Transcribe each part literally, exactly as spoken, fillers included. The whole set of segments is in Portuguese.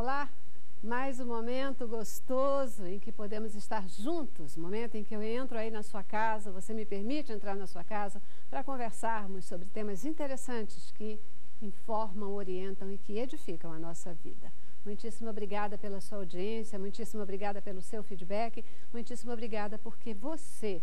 lá, mais um momento gostoso em que podemos estar juntos, momento em que eu entro aí na sua casa, você me permite entrar na sua casa para conversarmos sobre temas interessantes que informam, orientam e que edificam a nossa vida. Muitíssimo obrigada pela sua audiência, muitíssimo obrigada pelo seu feedback, muitíssimo obrigada porque você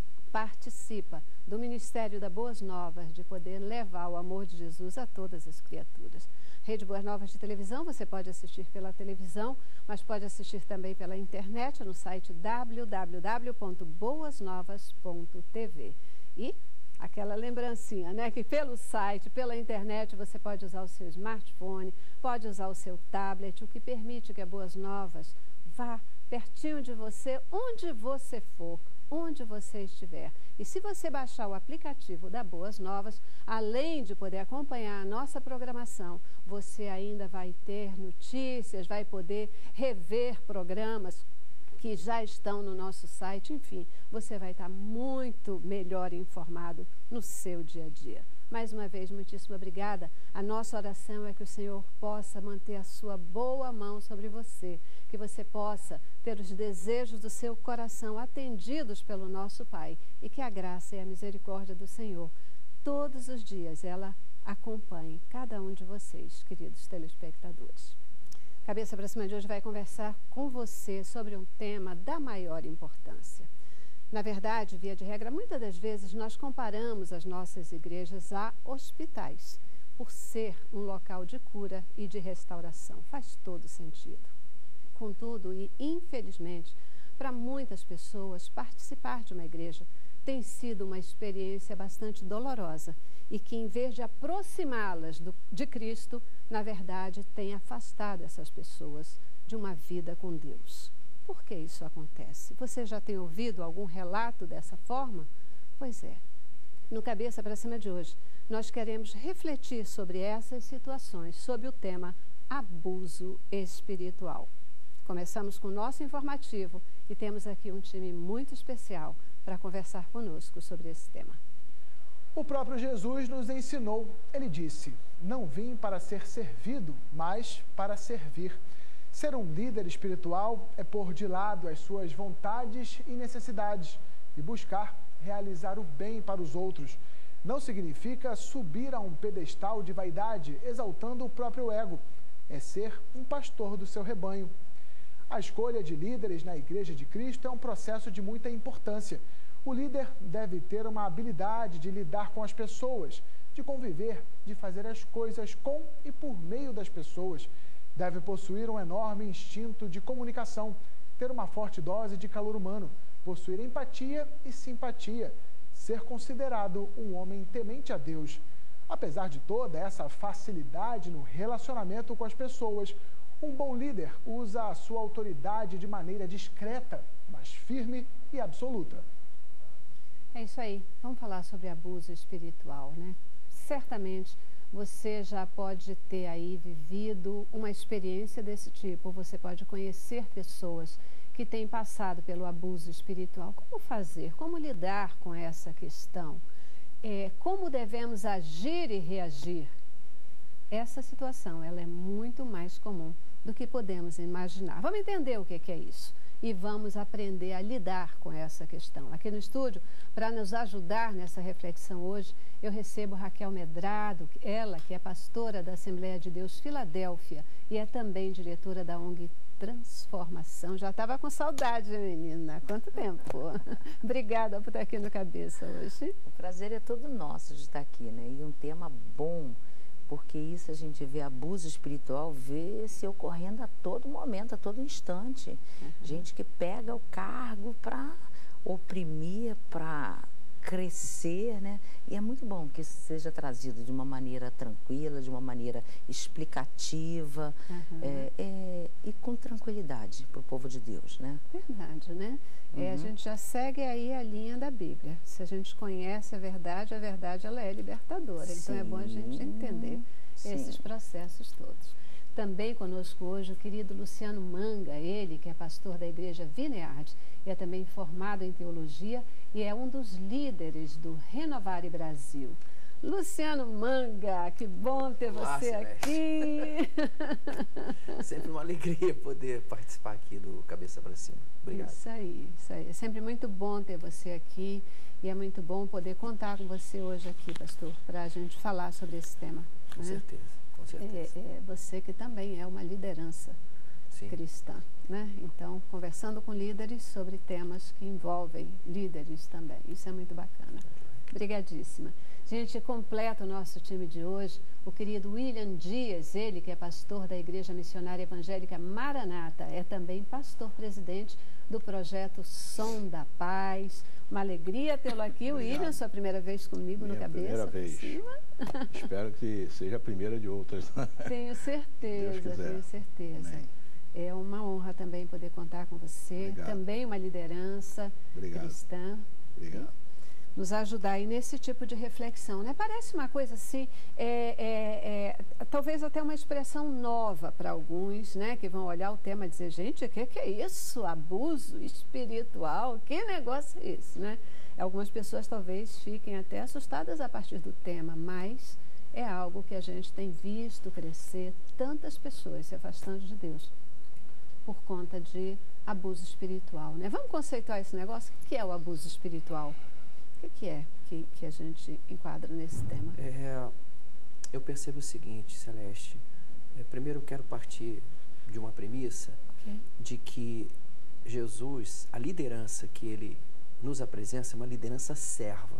participa do Ministério da Boas Novas, de poder levar o amor de Jesus a todas as criaturas. Rede Boas Novas de televisão, você pode assistir pela televisão, mas pode assistir também pela internet no site w w w ponto boas novas ponto t v. E aquela lembrancinha, né, que pelo site, pela internet, você pode usar o seu smartphone, pode usar o seu tablet, o que permite que a Boas Novas vá pertinho de você, onde você for, onde você estiver. E se você baixar o aplicativo da Boas Novas, além de poder acompanhar a nossa programação, você ainda vai ter notícias, vai poder rever programas que já estão no nosso site, enfim, você vai estar muito melhor informado no seu dia a dia. Mais uma vez, muitíssimo obrigada. A nossa oração é que o Senhor possa manter a sua boa mão sobre você, que você possa ter os desejos do seu coração atendidos pelo nosso Pai e que a graça e a misericórdia do Senhor, todos os dias, ela acompanhe cada um de vocês, queridos telespectadores. Cabeça para Cima de hoje vai conversar com você sobre um tema da maior importância. Na verdade, via de regra, muitas das vezes nós comparamos as nossas igrejas a hospitais, por ser um local de cura e de restauração. Faz todo sentido. Contudo, e infelizmente, para muitas pessoas, participar de uma igreja tem sido uma experiência bastante dolorosa e que, em vez de aproximá-las do, de Cristo, na verdade, tem afastado essas pessoas de uma vida com Deus. Por que isso acontece? Você já tem ouvido algum relato dessa forma? Pois é. No Cabeça para Cima de hoje, nós queremos refletir sobre essas situações, sob o tema abuso espiritual. Começamos com o nosso informativo e temos aqui um time muito especial para conversar conosco sobre esse tema. O próprio Jesus nos ensinou, ele disse, não vim para ser servido, mas para servir. Ser um líder espiritual é pôr de lado as suas vontades e necessidades e buscar realizar o bem para os outros. Não significa subir a um pedestal de vaidade, exaltando o próprio ego. É ser um pastor do seu rebanho. A escolha de líderes na Igreja de Cristo é um processo de muita importância. O líder deve ter uma habilidade de lidar com as pessoas, de conviver, de fazer as coisas com e por meio das pessoas. Deve possuir um enorme instinto de comunicação, ter uma forte dose de calor humano, possuir empatia e simpatia, ser considerado um homem temente a Deus. Apesar de toda essa facilidade no relacionamento com as pessoas, um bom líder usa a sua autoridade de maneira discreta, mas firme e absoluta. É isso aí. Vamos falar sobre abuso espiritual, né? Certamente você já pode ter aí vivido uma experiência desse tipo. Você pode conhecer pessoas que têm passado pelo abuso espiritual. Como fazer? Como lidar com essa questão? É, como devemos agir e reagir? Essa situação, ela é muito mais comum do que podemos imaginar. Vamos entender o que é isso e vamos aprender a lidar com essa questão. Aqui no estúdio, para nos ajudar nessa reflexão hoje, eu recebo Raquel Medrado, ela que é pastora da Assembleia de Deus Filadélfia e é também diretora da O N G Transformação. Já estava com saudade, menina. Quanto tempo? Obrigada por estar aqui no Cabeça hoje. O prazer é todo nosso de estar aqui, né? E um tema bom, porque isso a gente vê abuso espiritual, vê se ocorrendo a todo momento, a todo instante. Uhum. Gente que pega o cargo para oprimir, para crescer, né? E é muito bom que isso seja trazido de uma maneira tranquila, de uma maneira explicativa, uhum. é, é, e com tranquilidade para o povo de Deus, né? Verdade, né? Uhum. É, a gente já segue aí a linha da Bíblia. Se a gente conhece a verdade, a verdade ela é libertadora. Sim. Então é bom a gente entender Sim. esses processos todos. Também conosco hoje o querido Luciano Manga, ele que é pastor da Igreja Vineyard e é também formado em teologia e é um dos líderes do Renovare Brasil. Luciano Manga, que bom ter Olá, você Celeste. aqui. Sempre uma alegria poder participar aqui do Cabeça para Cima. Obrigado. Isso aí, isso aí. É sempre muito bom ter você aqui e é muito bom poder contar com você hoje aqui, pastor, para a gente falar sobre esse tema. Com né? certeza, com certeza. É, é você que também é uma liderança Sim. cristã, né? Então, conversando com líderes sobre temas que envolvem líderes também. Isso é muito bacana. Obrigadíssima. Gente, completa o nosso time de hoje o querido William Dias, ele que é pastor da Igreja Missionária Evangélica Maranata, é também pastor-presidente do projeto Som da Paz. Uma alegria tê-lo aqui, Obrigado. William, sua primeira vez comigo Minha no Cabeça primeira vez. Cima. Espero que seja a primeira de outras. Tenho certeza, tenho certeza. Amém. É uma honra também poder contar com você, Obrigado. Também uma liderança Obrigado. Cristã. Obrigado. Nos ajudar aí nesse tipo de reflexão, né? Parece uma coisa assim, é, é, é, talvez até uma expressão nova para alguns, né? Que vão olhar o tema e dizer, gente, o que, que é isso? Abuso espiritual? Que negócio é esse, né? Algumas pessoas talvez fiquem até assustadas a partir do tema, mas é algo que a gente tem visto crescer tantas pessoas se afastando de Deus por conta de abuso espiritual, né? Vamos conceituar esse negócio? O que é o abuso espiritual? O que é que, que a gente enquadra nesse tema? É, eu percebo o seguinte, Celeste. É, primeiro eu quero partir de uma premissa okay. de que Jesus, a liderança que ele nos apresenta é uma liderança serva,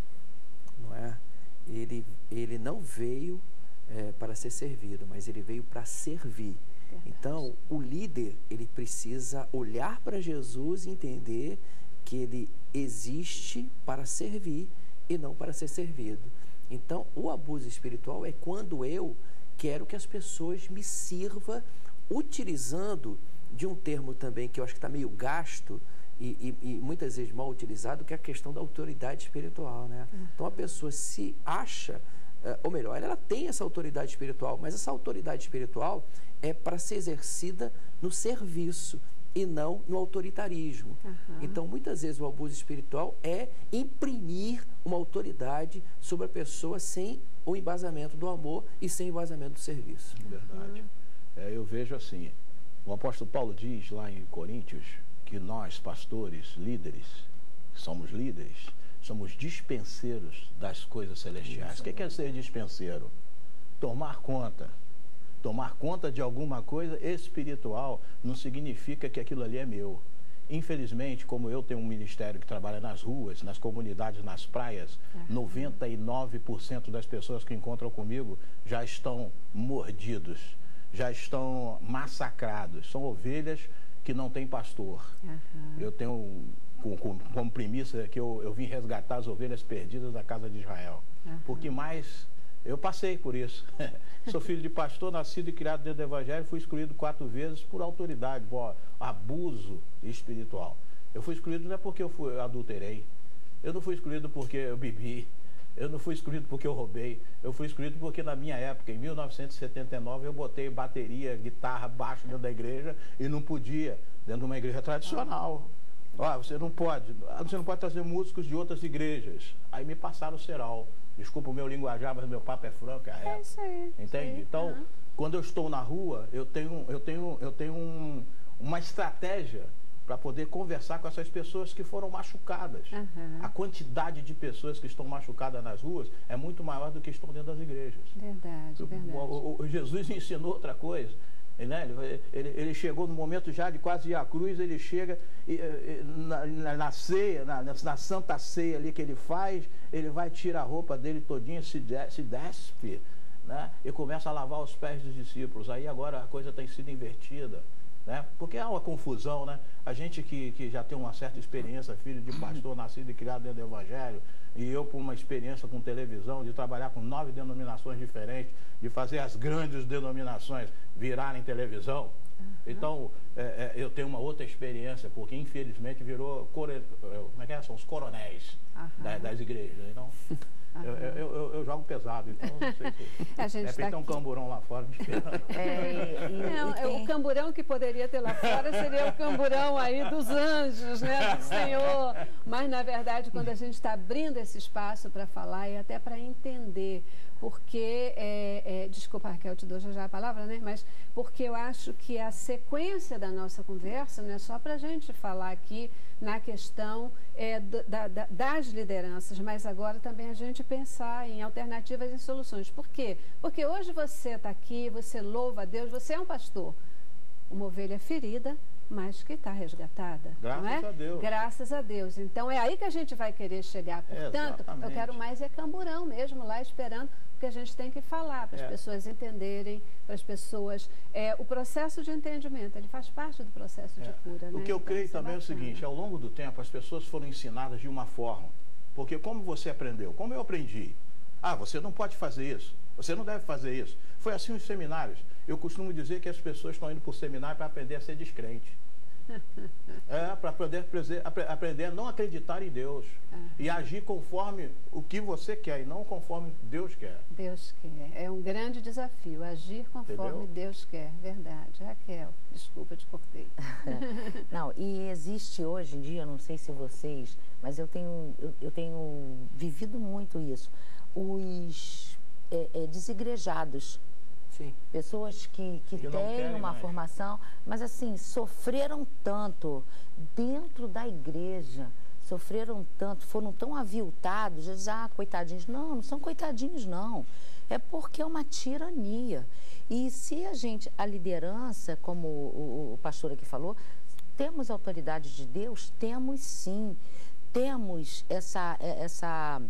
não é? Ele, ele não veio é, para ser servido, mas ele veio para servir. Verdade. Então, o líder, ele precisa olhar para Jesus e entender que ele existe para servir e não para ser servido. Então, o abuso espiritual é quando eu quero que as pessoas me sirvam utilizando de um termo também que eu acho que está meio gasto e, e, e muitas vezes mal utilizado, que é a questão da autoridade espiritual, né? Uhum. Então, a pessoa se acha, ou melhor, ela tem essa autoridade espiritual, mas essa autoridade espiritual é para ser exercida no serviço e não no autoritarismo. Uhum. Então, muitas vezes o abuso espiritual é imprimir uma autoridade sobre a pessoa sem o embasamento do amor e sem o embasamento do serviço. Verdade. Uhum. É, eu vejo assim, o apóstolo Paulo diz lá em Coríntios que nós, pastores, líderes, somos líderes, somos dispenseiros das coisas celestiais. Isso. O que é ser dispenseiro? Tomar conta. Tomar conta de alguma coisa espiritual não significa que aquilo ali é meu. Infelizmente, como eu tenho um ministério que trabalha nas ruas, nas comunidades, nas praias, uhum. noventa e nove por cento das pessoas que encontram comigo já estão mordidos, já estão massacrados. São ovelhas que não têm pastor. Uhum. Eu tenho como, como premissa que eu, eu vim resgatar as ovelhas perdidas da casa de Israel. Uhum. Porque mais... Eu passei por isso. Sou filho de pastor, nascido e criado dentro do Evangelho, fui excluído quatro vezes por autoridade, por abuso espiritual. Eu fui excluído não é porque eu, fui, eu adulterei, eu não fui excluído porque eu bebi, eu não fui excluído porque eu roubei, eu fui excluído porque na minha época, em mil novecentos e setenta e nove, eu botei bateria, guitarra, baixo dentro da igreja e não podia, dentro de uma igreja tradicional. Ó, você não pode, você não pode trazer músicos de outras igrejas. Aí me passaram o cerol. Desculpa o meu linguajar, mas meu papo é franco, é reto. É isso aí. Entende? Sim. Então, uhum. quando eu estou na rua, eu tenho, eu tenho, eu tenho um, uma estratégia para poder conversar com essas pessoas que foram machucadas. Uhum. A quantidade de pessoas que estão machucadas nas ruas é muito maior do que estão dentro das igrejas. Verdade, verdade. O, o, o Jesus ensinou outra coisa. Né? Ele, ele, ele chegou no momento já de quase ir à cruz, ele chega e, e, na, na, na ceia, na, na santa ceia ali que ele faz, ele vai tirar a roupa dele todinha, se, de, se despe, né? E começa a lavar os pés dos discípulos. Aí agora a coisa tem sido invertida, né? Porque há uma confusão, né? A gente que, que já tem uma certa experiência, filho de pastor, nascido e criado dentro do Evangelho, e eu com uma experiência com televisão, de trabalhar com nove denominações diferentes, de fazer as grandes denominações virarem televisão. Uhum. Então, é, é, eu tenho uma outra experiência, porque infelizmente virou, core... como é que é? São os coronéis uhum. da, das igrejas. Então, Eu, eu, eu, eu jogo pesado, então não sei se... A gente de repente tá tem um aqui. camburão lá fora me esperando. É, e, e, Não, e tem... o camburão que poderia ter lá fora seria o camburão aí dos anjos, né, do Senhor. Mas, na verdade, quando a gente está abrindo esse espaço para falar e até para entender, porque, é, é, desculpa, Raquel, te dou já, já a palavra, né? Mas porque eu acho que a sequência da nossa conversa não é só para a gente falar aqui na questão é, da, da, das lideranças, mas agora também a gente pensar em alternativas e soluções. Por quê? Porque hoje você está aqui, você louva a Deus, você é um pastor, uma ovelha ferida, mas que está resgatada. Graças não é? a Deus. Graças a Deus. Então é aí que a gente vai querer chegar. Portanto, Exatamente. eu quero mais é camburão mesmo lá esperando, porque a gente tem que falar para as É. pessoas entenderem, para as pessoas. É, o processo de entendimento, ele faz parte do processo de É. cura. O né? que eu Então, creio isso também é o bacana. seguinte, ao longo do tempo as pessoas foram ensinadas de uma forma. Porque como você aprendeu? Como eu aprendi? Ah, você não pode fazer isso, você não deve fazer isso. Foi assim os seminários. Eu costumo dizer que as pessoas estão indo para o seminário para aprender a ser descrente. É, para poder aprender a não acreditar em Deus e agir conforme o que você quer e não conforme Deus quer. Deus quer. É um grande desafio, agir conforme Entendeu? Deus quer. Verdade. Raquel, desculpa, te cortei. Não, e existe hoje em dia, não sei se vocês, mas eu tenho, eu, eu tenho vivido muito isso, os é, é, desigrejados. Sim. Pessoas que, que Que não têm querem uma mais. formação, mas assim, sofreram tanto dentro da igreja, sofreram tanto, foram tão aviltados, já dizem, ah, coitadinhos. Não, não são coitadinhos, não. É porque é uma tirania. E se a gente, a liderança, como o, o pastor aqui falou, temos autoridade de Deus? Temos sim. Temos essa, essa,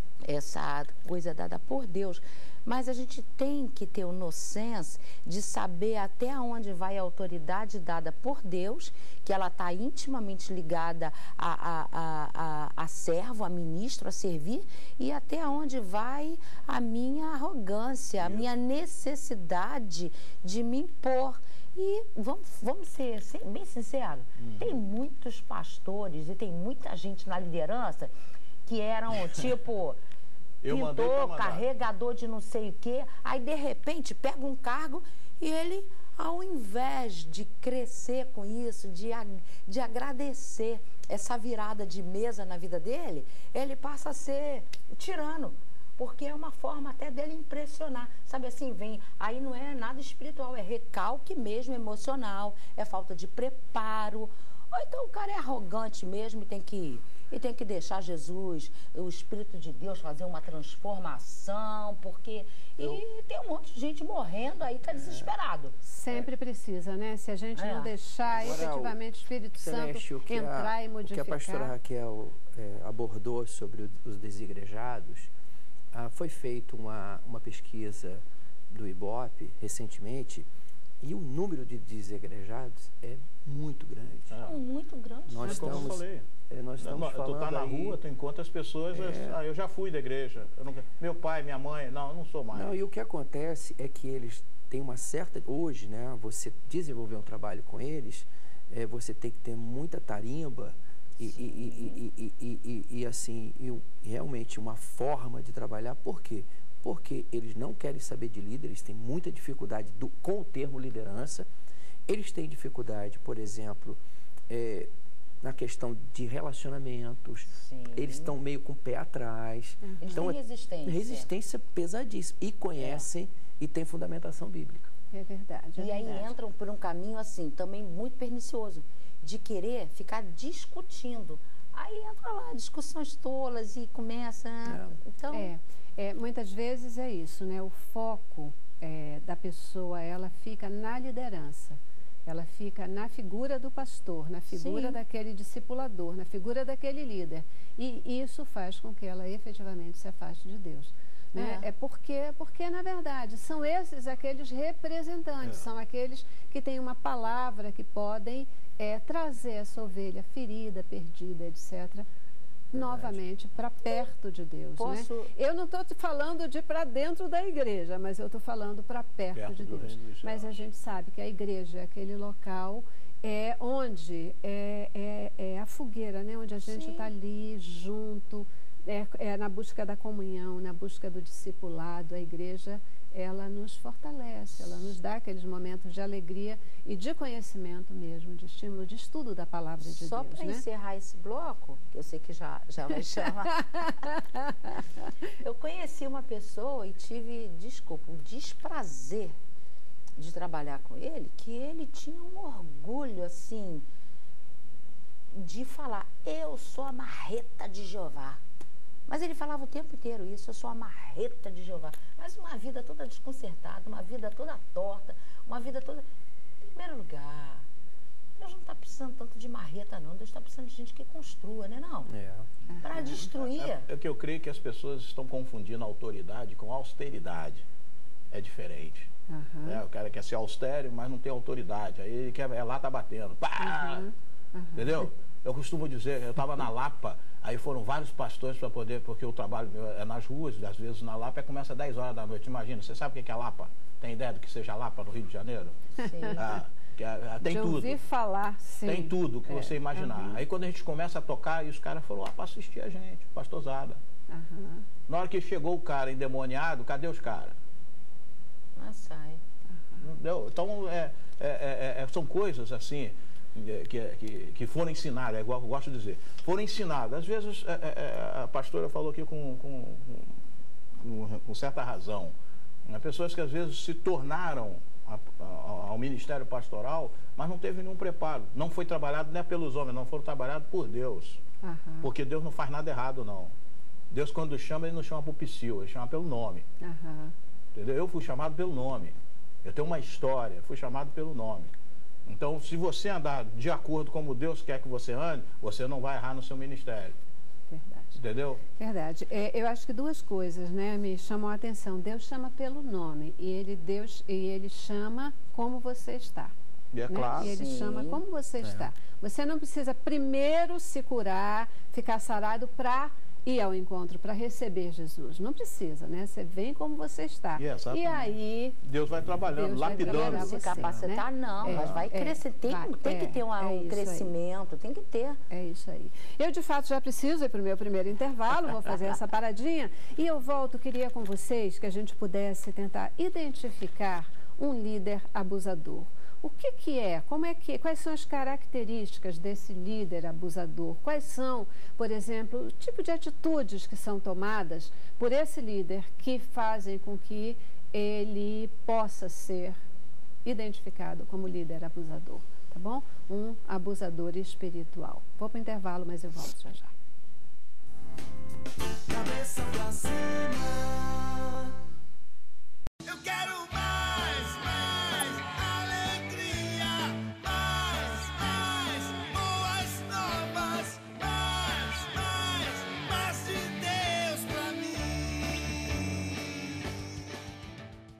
essa coisa dada por Deus. Mas a gente tem que ter o nonsense de saber até onde vai a autoridade dada por Deus, que ela está intimamente ligada a, a, a, a, a servo, a ministro, a servir, e até onde vai a minha arrogância, a minha necessidade de me impor. E vamos, vamos ser bem sinceros, uhum. Tem muitos pastores e tem muita gente na liderança que eram tipo... Eu pintor, carregador de não sei o quê, aí de repente pega um cargo e ele, ao invés de crescer com isso, de, de agradecer essa virada de mesa na vida dele, ele passa a ser tirano, porque é uma forma até dele impressionar, sabe assim, vem, aí não é nada espiritual, é recalque mesmo emocional, é falta de preparo, ou então o cara é arrogante mesmo e tem que... E tem que deixar Jesus, o Espírito de Deus, fazer uma transformação, porque... Eu... E tem um monte de gente morrendo aí, tá desesperado. Sempre é. precisa, né? Se a gente é. não deixar Agora, efetivamente o Espírito Celeste, Santo o entrar a, e modificar... O que a pastora Raquel é, abordou sobre o, os desigrejados, ah, foi feita uma, uma pesquisa do Ibope recentemente, e o número de desigrejados é muito grande. É muito grande. é Nós estamos... Como eu falei. É, nós estamos não, falando tu tá na aí... rua, tu encontra as pessoas, é... ah, eu já fui da igreja, eu não... meu pai, minha mãe, não, eu não sou mais. Não, e o que acontece é que eles têm uma certa... Hoje, né, você desenvolver um trabalho com eles, é, você tem que ter muita tarimba e, e, e, e, e, e, e, assim, e, realmente uma forma de trabalhar. Por quê? Porque eles não querem saber de líder, eles têm muita dificuldade do, com o termo liderança. Eles têm dificuldade, por exemplo... É, na questão de relacionamentos, Sim. eles estão meio com o pé atrás. Uhum. Eles então, têm resistência. Resistência pesadíssima. E conhecem é. e têm fundamentação bíblica. É verdade. É e verdade. aí entram por um caminho assim, também muito pernicioso, de querer ficar discutindo. Aí entra lá, discussões tolas e começa... É. Então... É, é, muitas vezes é isso, né? O foco é, da pessoa, ela fica na liderança. Ela fica na figura do pastor, na figura Sim. daquele discipulador, na figura daquele líder. E isso faz com que ela efetivamente se afaste de Deus. Né? É. é porque, porque, na verdade, são esses aqueles representantes, é. são aqueles que têm uma palavra que podem é, trazer essa ovelha ferida, perdida, etcétera, novamente para perto de Deus. Posso... Né? Eu não estou falando de para dentro da igreja, mas eu estou falando para perto, perto de Deus. Mas a gente sabe que a igreja é aquele local é, onde é, é, é a fogueira, né? Onde a gente está ali junto, é, é na busca da comunhão, na busca do discipulado. A igreja, ela nos fortalece, ela nos dá aqueles momentos de alegria e de conhecimento mesmo, de estímulo, de estudo da palavra de Só Deus. Só para né? encerrar esse bloco, que eu sei que já, já vai chamar, eu conheci uma pessoa e tive, desculpa, o desprazer de trabalhar com ele, que ele tinha um orgulho, assim, de falar, eu sou a marreta de Jeová. Mas ele falava o tempo inteiro isso, eu sou a marreta de Jeová. Mas uma vida toda desconcertada, uma vida toda torta, uma vida toda... Em primeiro lugar, Deus não está precisando tanto de marreta, não. Deus está precisando de gente que construa, né, não? É. Para destruir. É, é que eu creio que as pessoas estão confundindo autoridade com austeridade. É diferente. Uhum. É, o cara quer ser austero, mas não tem autoridade. Aí ele quer, é lá tá batendo. Pá! Uhum. Uhum. Entendeu? Eu costumo dizer, eu estava na Lapa, aí foram vários pastores para poder, porque o trabalho meu é nas ruas, às vezes na Lapa, começa às dez horas da noite. Imagina, você sabe o que é Lapa? Tem ideia do que seja Lapa no Rio de Janeiro? Sim. Ah, que, ah, tem de tudo. ouvir falar, sim. Tem tudo que é. você imaginar. Uhum. Aí quando a gente começa a tocar, e os caras foram lá para assistir a gente, pastorzada. Uhum. Na hora que chegou o cara endemoniado, cadê os caras? Ah, sai. Entendeu? Então, é, é, é, são coisas assim... Que, que, que foram ensinadas, é igual eu gosto de dizer, foram ensinadas. Às vezes é, é, a pastora falou aqui com, com, com, com certa razão, né? Pessoas que às vezes se tornaram a, a, ao ministério pastoral, mas não teve nenhum preparo, não foi trabalhado nem pelos homens, não foram trabalhados por Deus, Uhum. porque Deus não faz nada errado, não. Deus, quando chama, ele não chama por psil, ele chama pelo nome. Uhum. Entendeu? Eu fui chamado pelo nome, eu tenho uma história, fui chamado pelo nome. Então, se você andar de acordo com como Deus quer que você ande, você não vai errar no seu ministério. Verdade. Entendeu? Verdade. É, eu acho que duas coisas, né, me chamam a atenção. Deus chama pelo nome e ele, Deus, e ele chama como você está. E é né? claro. E ele Sim. chama como você É. está. Você não precisa primeiro se curar, ficar sarado para ir ao encontro, para receber Jesus. Não precisa, né? Você vem como você está. E é, e exatamente. aí... Deus vai trabalhando, Deus vai lapidando. trabalhar Se você, capacitar, né? não, É, mas vai é, crescer. Tem, vai, tem é, que ter uma, é um isso aí. crescimento, tem que ter. É isso aí. Eu, de fato, já preciso ir para o meu primeiro intervalo, vou fazer essa paradinha. E eu volto, queria com vocês que a gente pudesse tentar identificar um líder abusador. O que que é? Como é que, quais são as características desse líder abusador? Quais são, por exemplo, o tipo de atitudes que são tomadas por esse líder que fazem com que ele possa ser identificado como líder abusador, tá bom? Um abusador espiritual. Vou para o intervalo, mas eu volto já já. Cabeça pra cima.